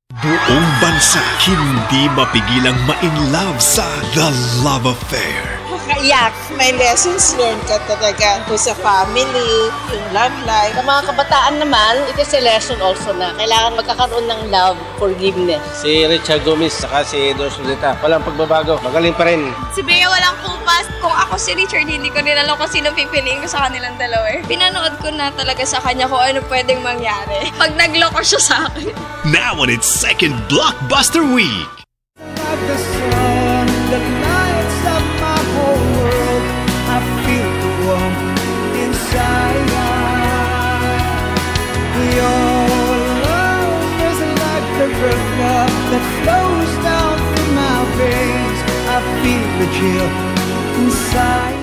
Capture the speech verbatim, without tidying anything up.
Buong bansa hindi mapigilang ma-inlove sa The Love Affair. Makaiyak. May lessons learned ka talaga to sa family, yung love life. Sa mga kabataan naman, it is a lesson also na kailangan magkakaroon ng love, forgiveness. Si Richard Gomez saka si Dorsolita, walang pagbabago, magaling pa rin. Si Bea walang kupas. Kung ako si Richard, hindi ko rin alam kung sino pipiliin ko sa kanilang dalawa eh. Pinanood ko na talaga sa kanya kung ano pwedeng mangyari pag nagloko siya sa akin. Now on its second blockbuster week. Like the sun that lights up my whole world, I feel the warmth inside. Your love is like the river that flows down through my veins. I feel the chill inside.